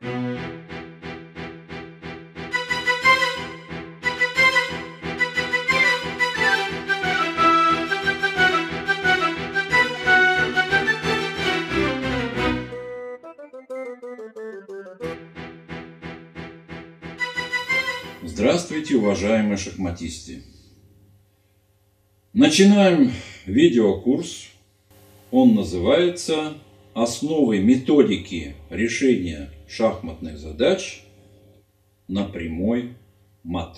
Здравствуйте, уважаемые шахматисты! Начинаем видеокурс. Он называется «Основы методики решения шахматных задач на прямой мат».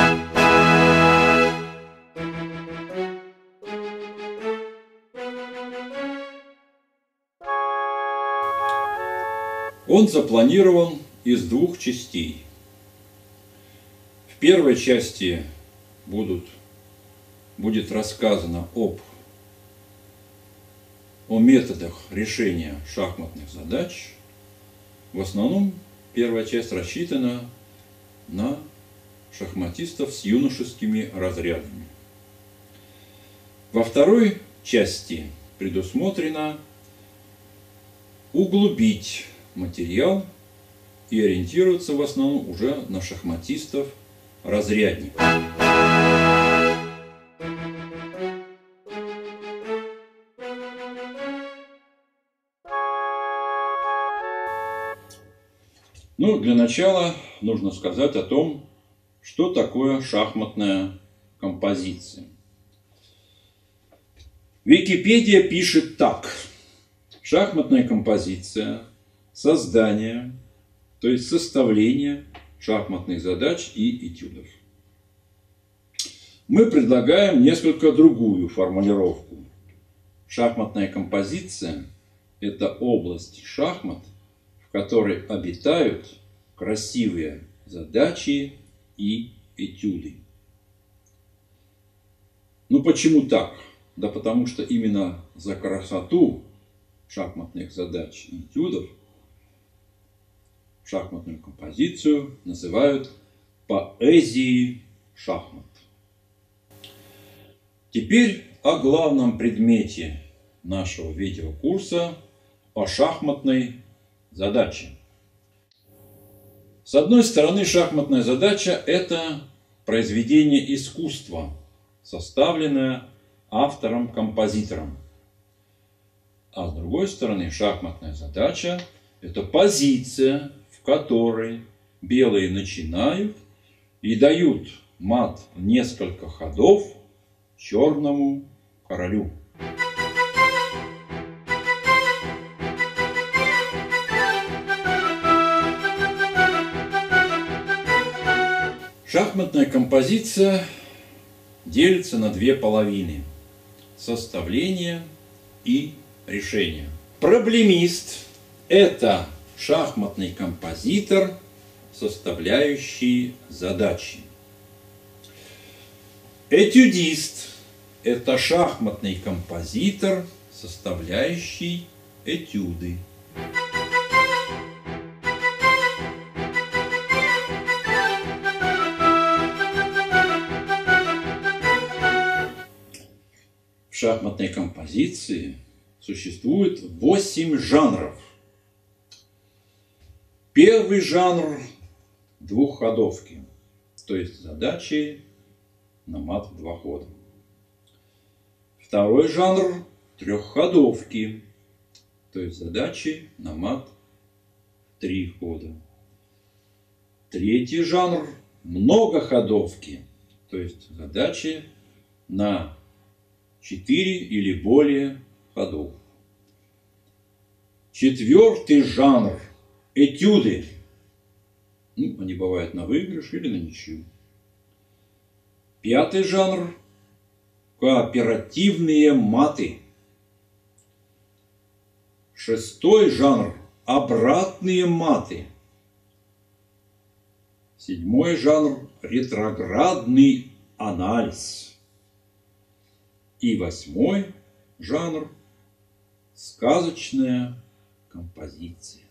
Он запланирован из двух частей. В первой части будет рассказано о методах решения шахматных задач. В основном первая часть рассчитана на шахматистов с юношескими разрядами. Во второй части предусмотрено углубить материал и ориентироваться в основном уже на шахматистов разрядников. Ну, для начала нужно сказать о том, что такое шахматная композиция. Википедия пишет так. Шахматная композиция – создание, то есть составление шахматных задач и этюдов. Мы предлагаем несколько другую формулировку. Шахматная композиция – это область шахмат, в которой обитают красивые задачи и этюды. Ну почему так? Да потому что именно за красоту шахматных задач и этюдов шахматную композицию называют поэзией шахмат. Теперь о главном предмете нашего видеокурса, о шахматной задаче. С одной стороны, шахматная задача – это произведение искусства, составленное автором-композитором. А с другой стороны, шахматная задача – это позиция, в которой белые начинают и дают мат в несколько ходов черному королю. Шахматная композиция делится на две половины – составление и решение. Проблемист – это шахматный композитор, составляющий задачи. Этюдист – это шахматный композитор, составляющий этюды. В шахматной композиции существует 8 жанров. Первый жанр – двухходовки, то есть задачи на мат в 2 хода. Второй жанр – трехходовки, то есть задачи на мат в 3 хода. Третий жанр – многоходовки, то есть задачи на 4 или более ходов. Четвертый жанр – этюды. Они бывают на выигрыш или на ничью. Пятый жанр – кооперативные маты. Шестой жанр – обратные маты. Седьмой жанр – ретроградный анализ. И восьмой жанр – сказочная композиция.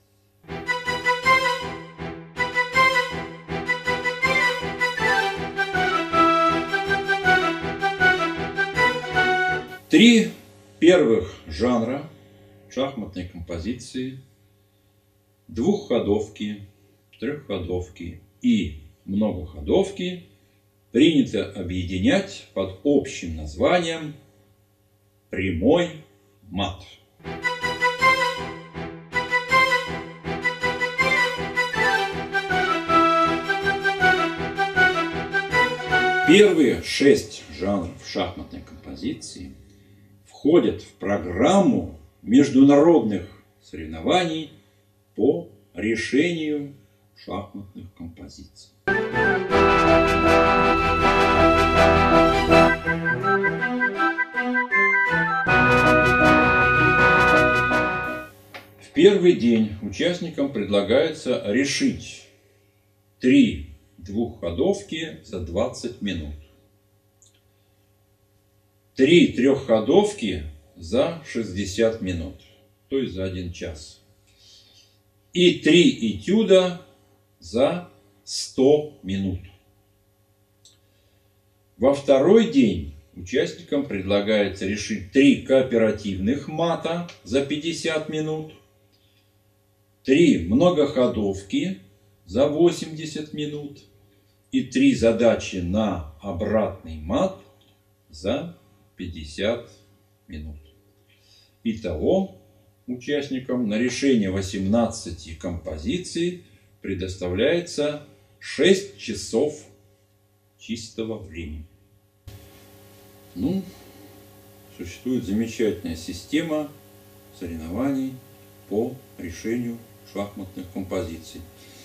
Три первых жанра шахматной композиции двухходовки, трехходовки и многоходовки принято объединять под общим названием прямой мат. Первые 6 жанров шахматной композиции входят в программу международных соревнований по решению шахматных композиций. В первый день участникам предлагается решить 3 двухходовки за 20 минут, 3 трехходовки за 60 минут, то есть за 1 час, и 3 этюда за 100 минут. Во второй день участникам предлагается решить 3 кооперативных мата за 50 минут, 3 многоходовки за 80 минут и 3 задачи на обратный мат за 50 минут. Итого участникам на решение 18 композиций предоставляется 6 часов чистого времени. Существует замечательная система соревнований по решению шахматных композиций.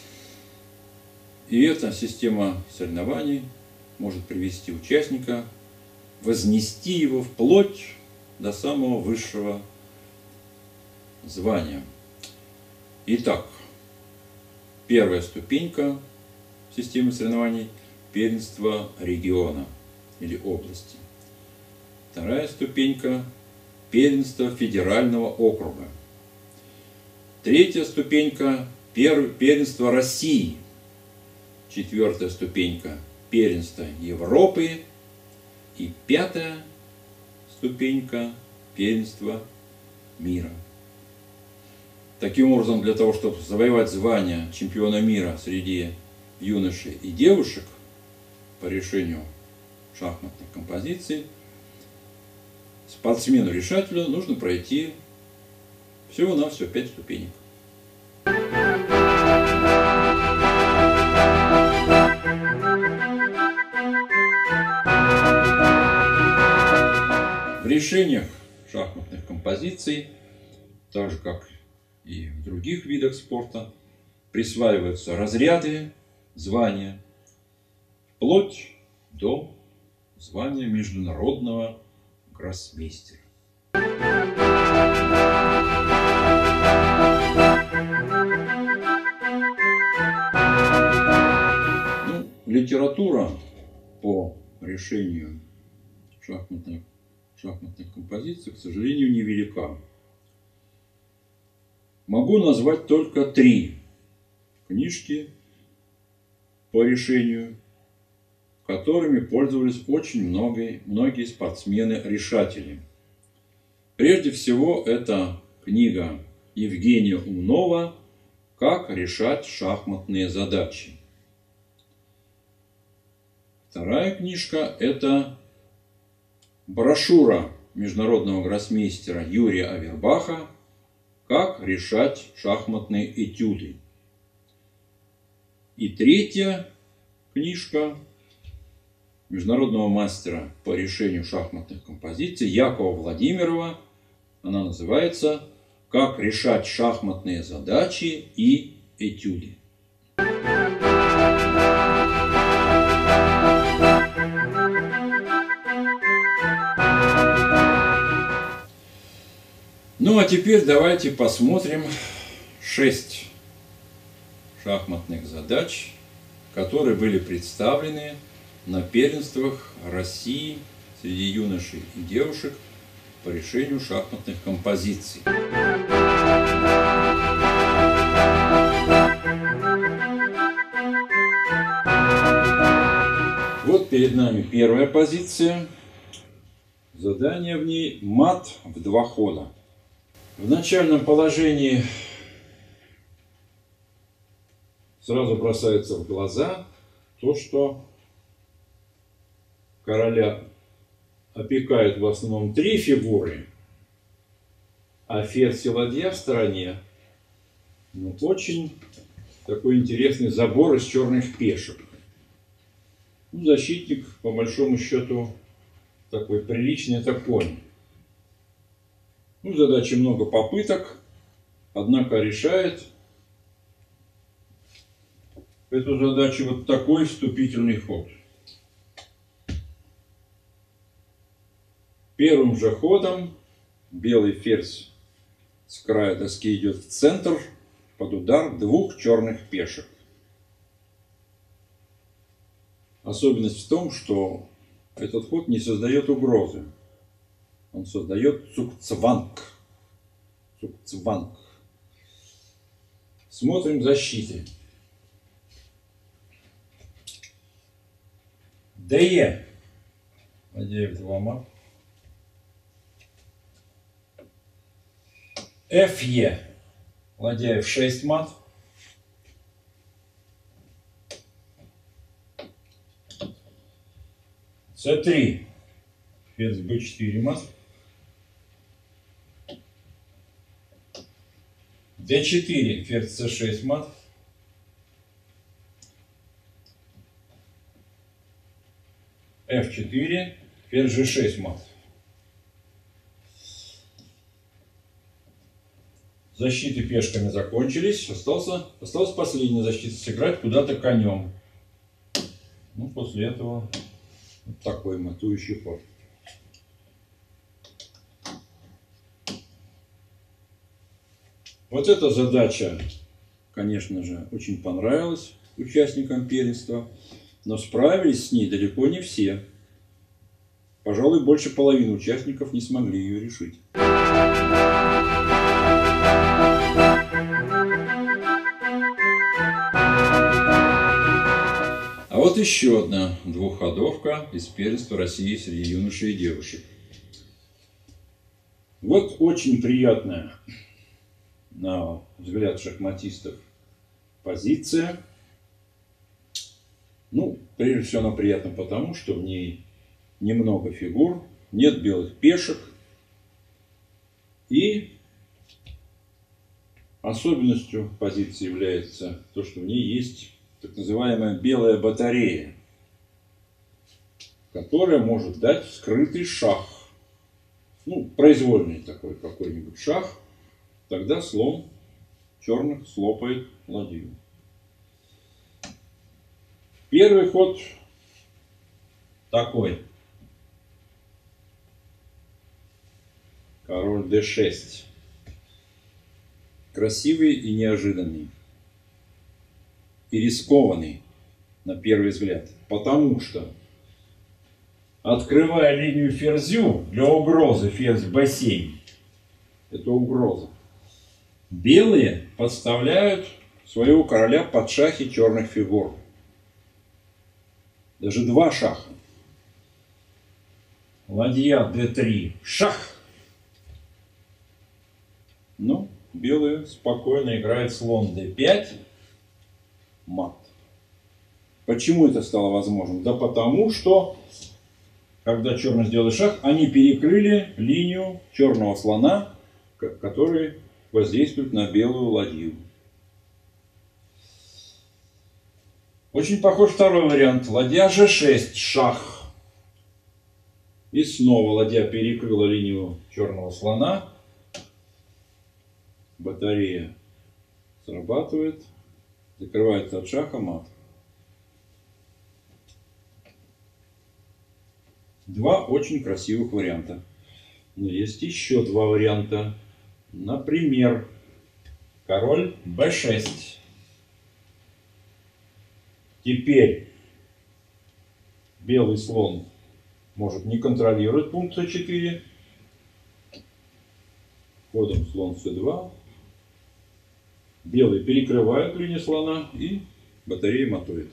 И эта система соревнований может привести участника, вознести его вплоть до самого высшего звания. Итак, первая ступенька системы соревнований – первенство региона или области. Вторая ступенька – первенство федерального округа. Третья ступенька – первенство России. Четвертая ступенька – первенство Европы. И пятая ступенька – первенство мира. Таким образом, для того, чтобы завоевать звание чемпиона мира среди юношей и девушек по решению шахматных композиций, спортсмену-решателю нужно пройти всего-навсего 5 ступенек. В решениях шахматных композиций, так же как и в других видах спорта, присваиваются разряды, звания, вплоть до звания международного гроссмейстера. Литература по решению шахматных композиций, к сожалению, невелика. Могу назвать только 3 книжки по решению, которыми пользовались очень многие спортсмены-решатели. Прежде всего, это книга Евгения Умнова «Как решать шахматные задачи». Вторая книжка – это брошюра международного гроссмейстера Юрия Авербаха «Как решать шахматные этюды». И третья книжка международного мастера по решению шахматных композиций Якова Владимирова. Она называется «Как решать шахматные задачи и этюды». Ну а теперь давайте посмотрим 6 шахматных задач, которые были представлены на первенствах России среди юношей и девушек по решению шахматных композиций. Вот перед нами первая позиция. Задание в ней мат в 2 хода. В начальном положении сразу бросается в глаза то, что короля опекают в основном 3 фигуры, а ферзь и ладья в стороне. Ну, очень такой интересный забор из черных пешек. Ну, защитник, по большому счету, такой приличный, это конь. Ну, задачи много попыток, однако решает эту задачу вот такой вступительный ход. Первым же ходом белый ферзь с края доски идет в центр под удар 2 черных пешек. Особенность в том, что этот ход не создает угрозы. Он создает цукцванг. Цукцванг. Смотрим защиты. ДЕ. Ладья F2 мат. ФЕ. Ладья F6 мат. С3. Ферзь Б4 мат. Д4. Ферзь С6 мат. F4. Ферзь G6 мат. Защиты пешками закончились. Осталась последняя защита, сыграть куда-то конем. Ну, после этого вот такой матующий ход. Вот эта задача, конечно же, очень понравилась участникам первенства, но справились с ней далеко не все. Пожалуй, больше половины участников не смогли ее решить. А вот еще одна двухходовка из первенства России среди юношей и девушек. Вот очень приятная, на взгляд шахматистов, позиция. Ну, прежде всего, она приятна потому, что в ней немного фигур, нет белых пешек. И особенностью позиции является то, что в ней есть так называемая белая батарея, которая может дать скрытый шах. Ну, произвольный такой какой-нибудь шах. Тогда слон черных слопает ладью. Первый ход такой. Король d6. Красивый и неожиданный. И рискованный на первый взгляд. Потому что, открывая линию ферзю для угрозы ферзь b7, это угроза, белые подставляют своего короля под шахи черных фигур. Даже 2 шаха. Ладья d3. Шах. Ну, белые спокойно играют слон d5. Мат. Почему это стало возможным? Да потому что, когда черные сделали шах, они перекрыли линию черного слона, который воздействует на белую ладью. Очень похож второй вариант. Ладья g6, шах. И снова ладья перекрыла линию черного слона. Батарея срабатывает. Закрывается от шаха мат. 2 очень красивых варианта. Но есть еще 2 варианта. Например, король b6. Теперь белый слон может не контролировать пункт c4. Ходом слон c2. Белый перекрывает линию слона и батарея матует.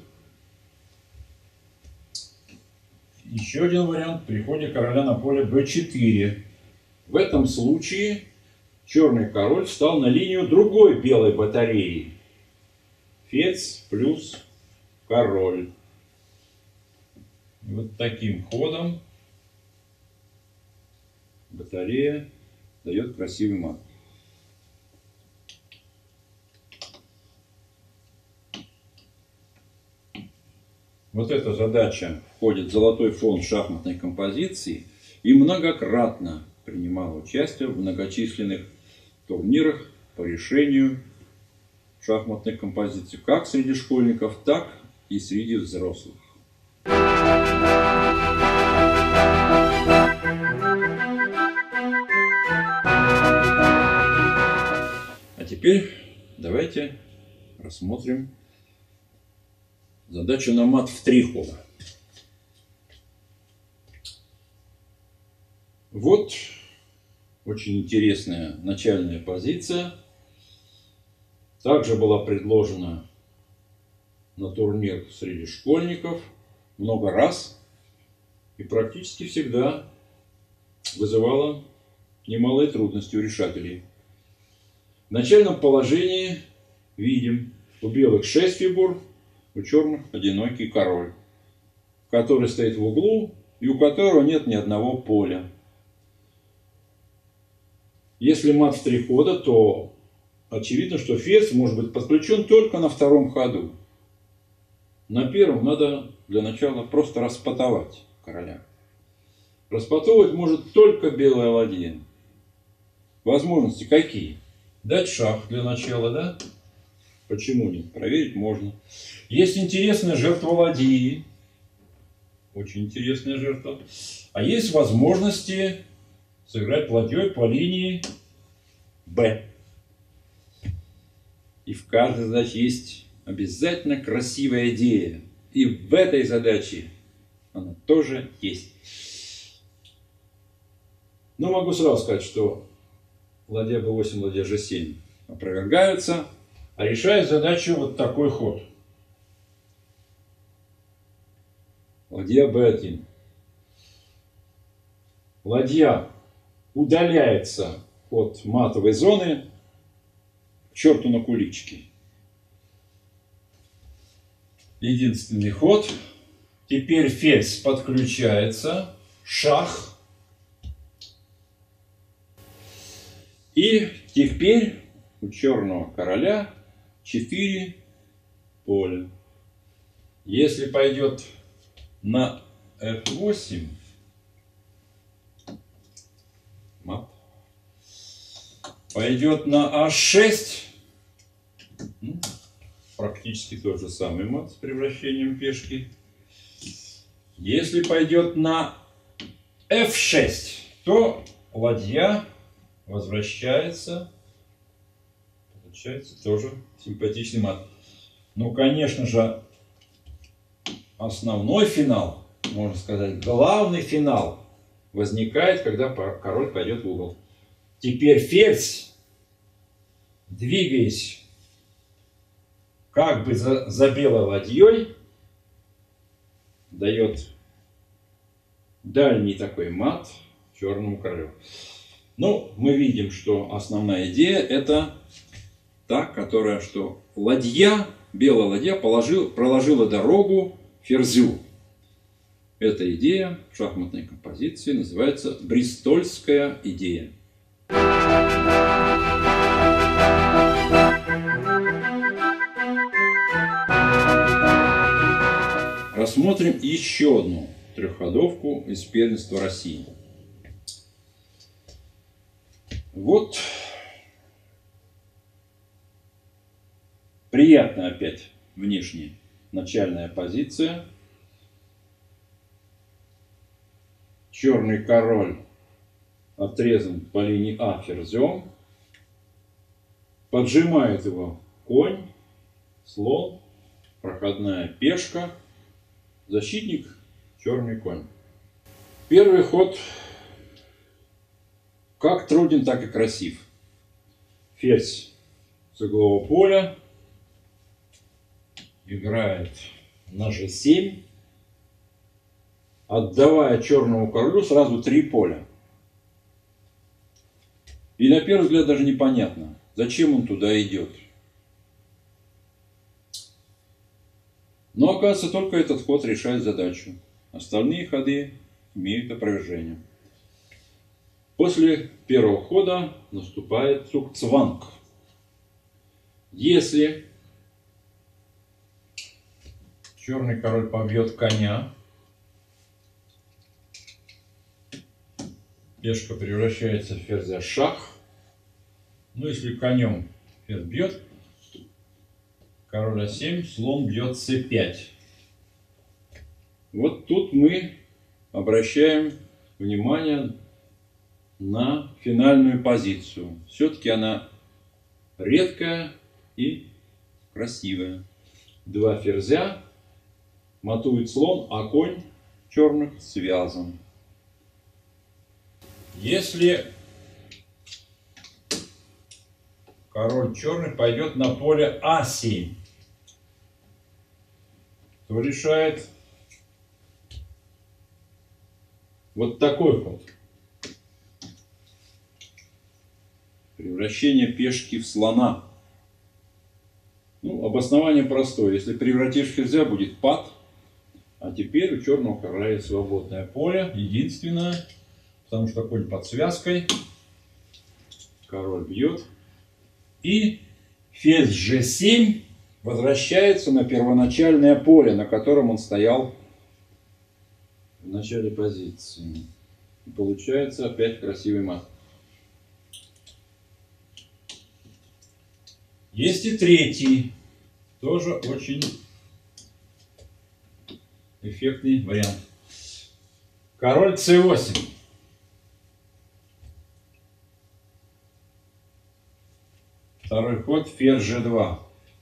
Еще один вариант при ходе короля на поле b4. В этом случае черный король встал на линию другой белой батареи. ферзь плюс король. И вот таким ходом батарея дает красивый мат. Вот эта задача входит в золотой фонд шахматной композиции и многократно принимала участие в многочисленных турнирах по решению шахматных композиций как среди школьников, так и среди взрослых. А теперь давайте рассмотрим задачу на мат в 3 хода. Вот очень интересная начальная позиция. Также была предложена на турнир среди школьников много раз и практически всегда вызывала немалые трудности у решателей. В начальном положении видим у белых 6 фигур, у черных одинокий король, который стоит в углу и у которого нет ни одного поля. Если мат в 3 хода, то очевидно, что ферзь может быть подключен только на 2-м ходу. На 1-м надо для начала просто распотовать короля. Распотовывать может только белая ладья. Возможности какие? Дать шах для начала, да? Почему нет? Проверить можно. Есть интересная жертва ладьи. Очень интересная жертва. А есть возможности сыграть ладьей по линии Б. И в каждой задаче есть обязательно красивая идея. И в этой задаче она тоже есть. Но могу сразу сказать, что ладья b8, ладья g7 опровергаются, а решает задачу вот такой ход. Ладья b1. Ладья удаляется от матовой зоны к черту на кулички. Единственный ход. Теперь ферзь подключается. Шах. И теперь у черного короля 4 поля. Если пойдет на f8, мат. Пойдет на a6, практически тот же самый мат с превращением пешки. Если пойдет на f6, то ладья возвращается. Получается тоже симпатичный мат. Ну, конечно же, основной финал, можно сказать, главный финал возникает, когда король пойдет в угол. Теперь ферзь, двигаясь как бы за белой ладьей, дает дальний такой мат черному королю. Ну, мы видим, что основная идея это та, которая, что ладья, белая ладья проложила дорогу ферзю. Эта идея в шахматной композиции называется бристольская идея. Рассмотрим еще одну трехходовку из первенства России. Вот приятная опять внешне начальная позиция. Черный король отрезан по линии А ферзем. Поджимает его конь, слон, проходная пешка, защитник, черный конь. Первый ход как труден, так и красив. Ферзь с углового поля играет на g7, отдавая черному королю сразу 3 поля. И на первый взгляд даже непонятно, зачем он туда идет. Но, оказывается, только этот ход решает задачу. Остальные ходы имеют опровержение. После первого хода наступает цугцванг. Если черный король побьет коня, пешка превращается в ферзя шах. Ну, если конем ферзь бьет, король А7, слон бьет С5. Вот тут мы обращаем внимание на финальную позицию. Все-таки она редкая и красивая. Два ферзя, матует слон, а конь черных связан. Если король черный пойдет на поле А7, то решает вот такой ход. Превращение пешки в слона. Ну, обоснование простое. Если превратишь ферзя, будет пад. А теперь у черного короля есть свободное поле. Единственное, потому что конь под связкой. Король бьет. И ферзь G7 возвращается на первоначальное поле, на котором он стоял в начале позиции. И получается опять красивый мат. Есть и третий, тоже очень эффектный вариант. Король c8. Второй ход ферзь g2.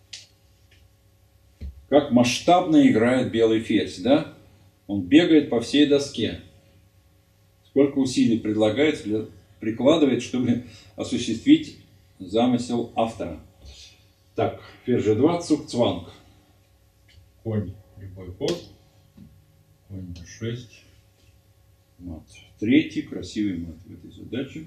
Как масштабно играет белый ферзь, да? Он бегает по всей доске. Сколько усилий прикладывает, чтобы осуществить замысел автора. Так, ферзь g2, цугцванг. Конь, любой ход. Конь d6. Мат. Третий красивый мат в этой задаче.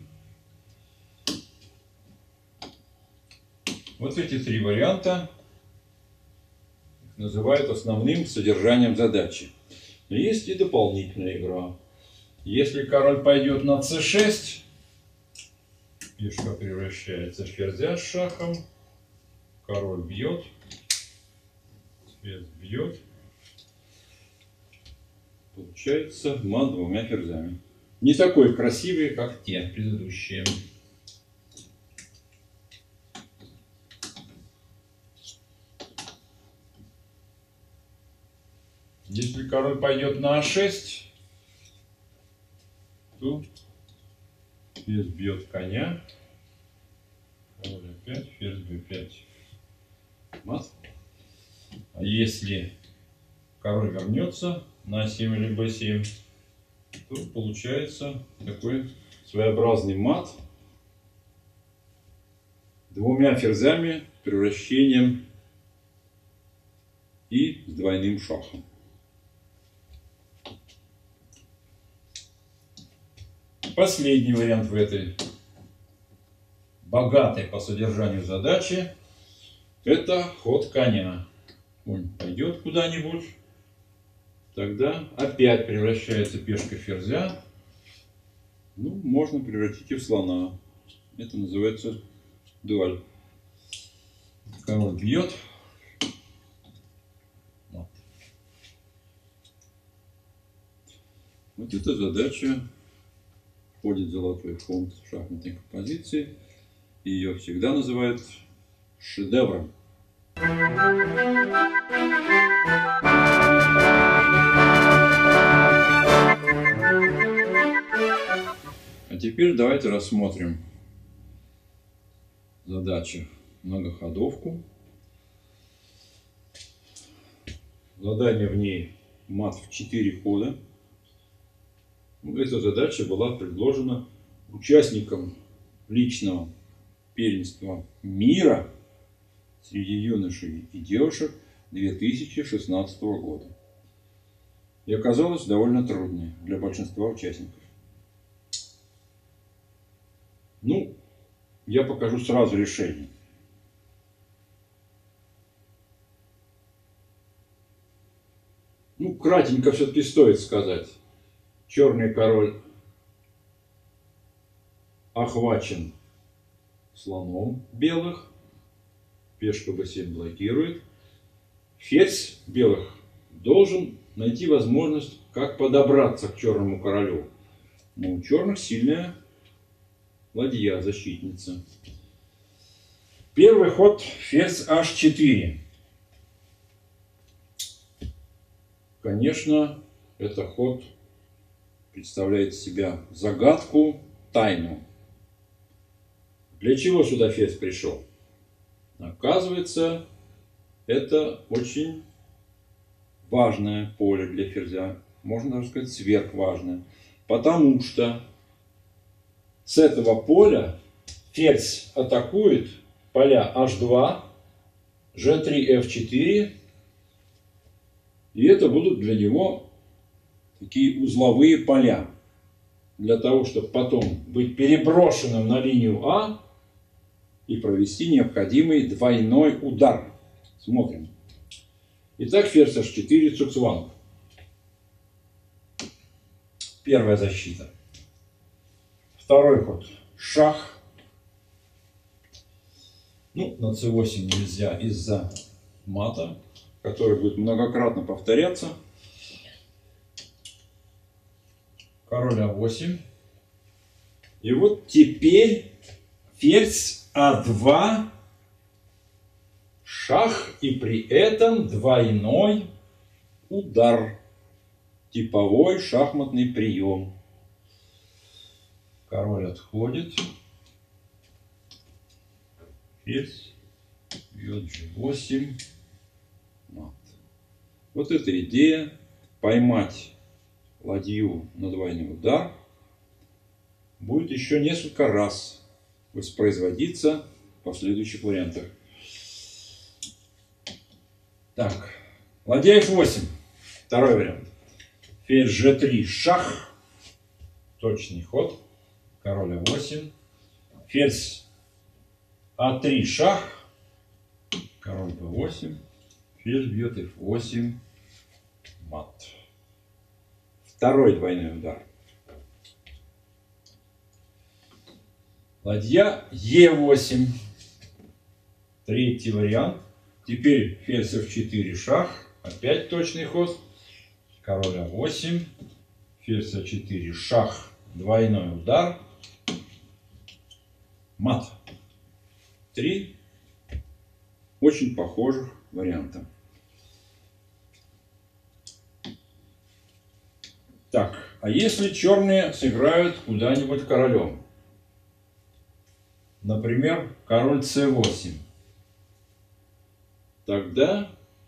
Вот эти три варианта называют основным содержанием задачи. Но есть и дополнительная игра. Если король пойдет на c6, пешка превращается в ферзя с шахом. Король бьет, ферзь бьет. Получается мат двумя ферзями. Не такой красивый, как те предыдущие. Если король пойдет на А6, то ферзь бьет коня. Король опять, ферзь b5. Мат. А если король вернется на А7 или b7, то получается такой своеобразный мат двумя ферзями, превращением и с двойным шахом. Последний вариант в этой богатой по содержанию задачи — это ход коня. Конь пойдет куда-нибудь, тогда опять превращается пешка в ферзя. Ну, можно превратить и в слона. Это называется дуаль. Король бьет. Вот эта задача входит в золотой фонд шахматной композиции. И ее всегда называют шедевром. А теперь давайте рассмотрим задачу многоходовку. Задание в ней мат в 4 хода. Эта задача была предложена участникам личного первенства мира среди юношей и девушек 2016 года. И оказалась довольно трудной для большинства участников. Ну, я покажу сразу решение. кратенько все-таки стоит сказать. Черный король охвачен слоном белых. Пешка b7 блокирует. Ферзь белых должен найти возможность, как подобраться к черному королю. Но у черных сильная ладья, защитница. Первый ход ферзь h4. Конечно, этот ход представляет из себя загадку, тайну. Для чего сюда ферзь пришел? Оказывается, это очень важное поле для ферзя. Можно даже сказать, сверхважное. Потому что с этого поля ферзь атакует поля h2, g3, f4. И это будут для него такие узловые поля. Для того, чтобы потом быть переброшенным на линию А и провести необходимый двойной удар. Смотрим. Итак, ферзь h4, цуцванг. Первая защита. Второй ход. Шах. Ну, на c8 нельзя из-за мата, который будет многократно повторяться. Король а8. И вот теперь ферзь а2, шах, и при этом двойной удар. Типовой шахматный прием. Король отходит. Ферзь бьет g8. Мат. Вот эта идея поймать ладью на двойной удар будет еще несколько раз воспроизводиться в последующих вариантах. Так, ладья f8. Второй вариант. Ферзь g3, шах. Точный ход. Король а8. Ферзь а3, шах. Король b8. Ферзь бьет f8. Мат. Второй двойной удар. Ладья e8. Третий вариант. Теперь ферзь f4, шах. Опять точный ход. Король а8. Ферзь а4, шах. Двойной удар. Мат. Три очень похожих варианта. Так, а если черные сыграют куда-нибудь королем? Например, король c8. Тогда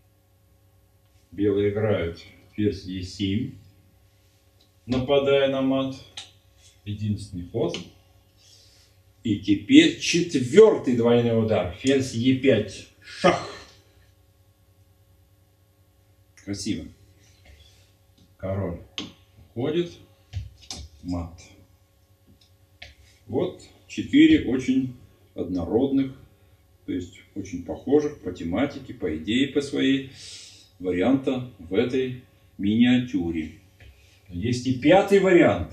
белые играют ферзь e7, нападая на мат. Единственный ход. И теперь четвертый двойной удар. Ферзь e5, шах. Красиво. Король уходит. Мат. Вот 4 очень однородных, то есть очень похожих по тематике, по идее, по своей варианта в этой миниатюре. Есть и пятый вариант.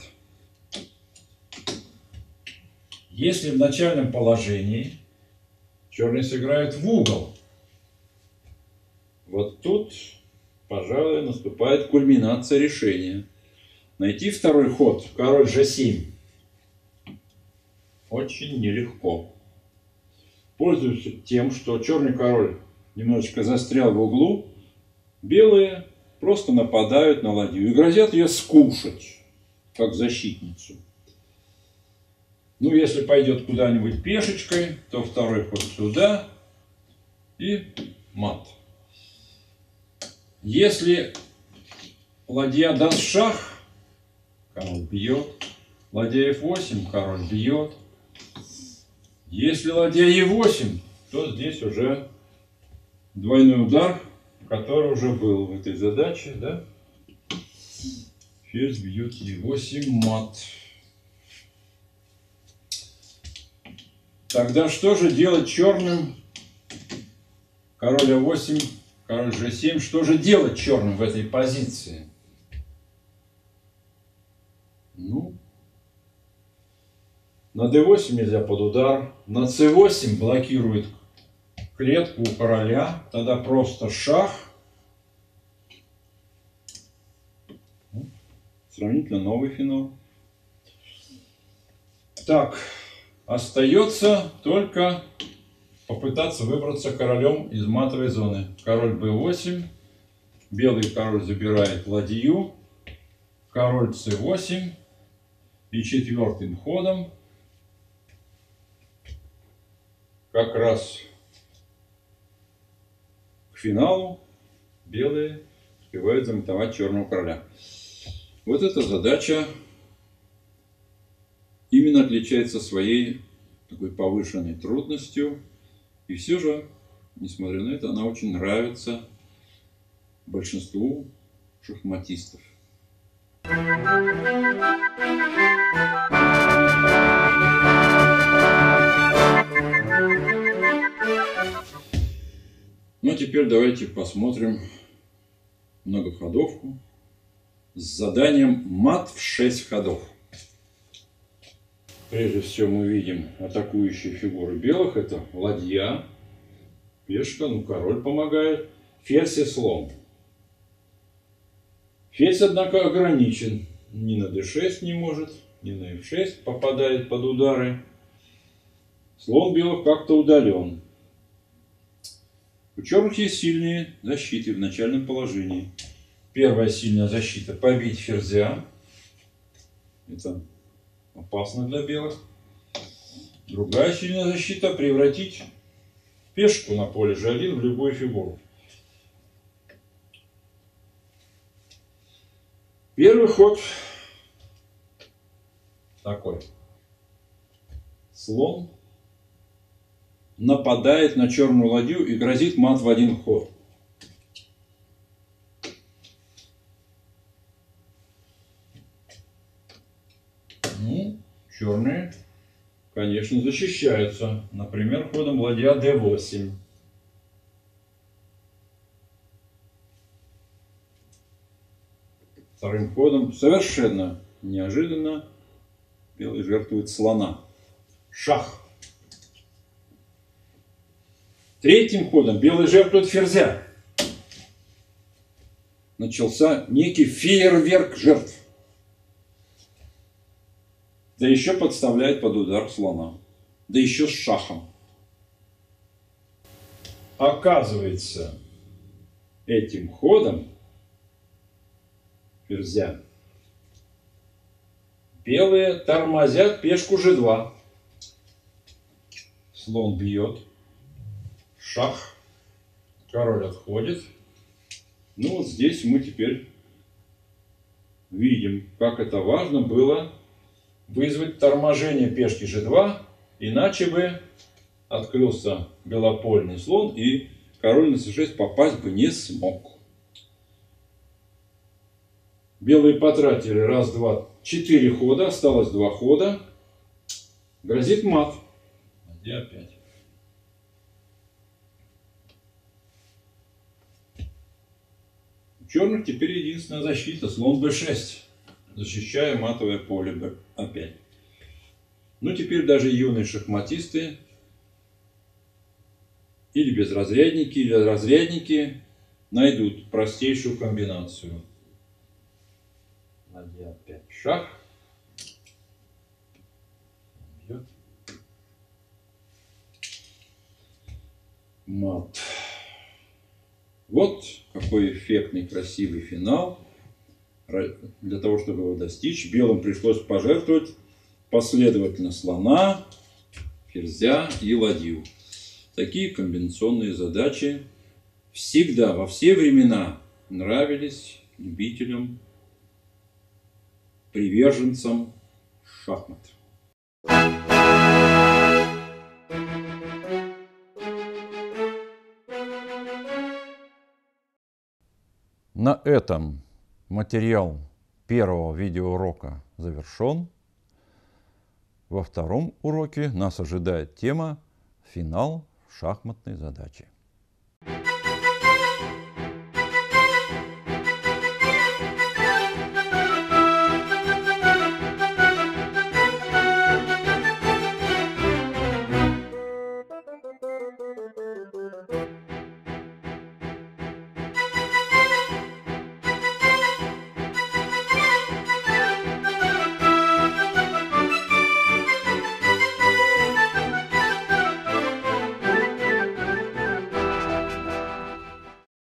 Если в начальном положении черные сыграют в угол, вот тут, пожалуй, наступает кульминация решения. Найти второй ход, король g7, очень нелегко. Пользуясь тем, что черный король немножечко застрял в углу, белые просто нападают на ладью и грозят ее скушать, как защитницу. Ну, если пойдет куда-нибудь пешечкой, то второй ход сюда и мат. Если ладья даст шах, король бьет. Ладья f8, король бьет. Если ладья e8, то здесь уже двойной удар, который уже был в этой задаче, да? Ферзь бьет e8, мат. Тогда что же делать черным? Король а8 король g7. Что же делать черным в этой позиции? Ну, на d8 нельзя под удар. На c8 блокирует клетку у короля. Тогда просто шах. Сравнительно новый финал. Так, остается только попытаться выбраться королем из матовой зоны. Король b8. Белый король забирает ладью. Король c8. И четвертым ходом как раз к финалу белые успевают замотовать черного короля. Вот эта задача именно отличается своей такой повышенной трудностью. И все же, несмотря на это, она очень нравится большинству шахматистов. Ну а теперь давайте посмотрим многоходовку с заданием мат в 6 ходов. Прежде всего мы видим атакующие фигуры белых. Это ладья, пешка, ну король помогает, ферзь и слон. Ферзь, однако, ограничен. Ни на d6 не может, ни на f6 попадает под удары. Слон белых как-то удален. У черных есть сильные защиты в начальном положении. Первая сильная защита – побить ферзя. Это опасно для белых. Другая сильная защита – превратить пешку на поле g1 в любую фигуру. Первый ход такой. Слон нападает на черную ладью и грозит мат в один ход. Ну, черные, конечно, защищаются. Например, ходом ладья d8. Вторым ходом совершенно неожиданно белый жертвует слона. Шах. Третьим ходом белый жертвует ферзя. Начался некий фейерверк жертв. Да еще подставляет под удар слона. Да еще с шахом. Оказывается, этим ходом ферзя белые тормозят пешку g2. Слон бьет. Шах. Король отходит. Ну вот здесь мы теперь видим, как это важно было вызвать торможение пешки g2, иначе бы открылся белопольный слон и король на c6 попасть бы не смог. Белые потратили раз, два, 4 хода, осталось 2 хода. Грозит мат. Ладья опять. У черных теперь единственная защита, слон b6, защищая матовое поле опять. Ну теперь даже юные шахматисты или безразрядники, или разрядники найдут простейшую комбинацию. Ладья опять шах. Бьет. Мат. Вот какой эффектный, красивый финал. Для того, чтобы его достичь, белым пришлось пожертвовать последовательно слона, ферзя и ладью. Такие комбинационные задачи всегда, во все времена нравились любителям, приверженцам шахмат. На этом материал первого видеоурока завершен. Во втором уроке нас ожидает тема «Финал шахматной задачи».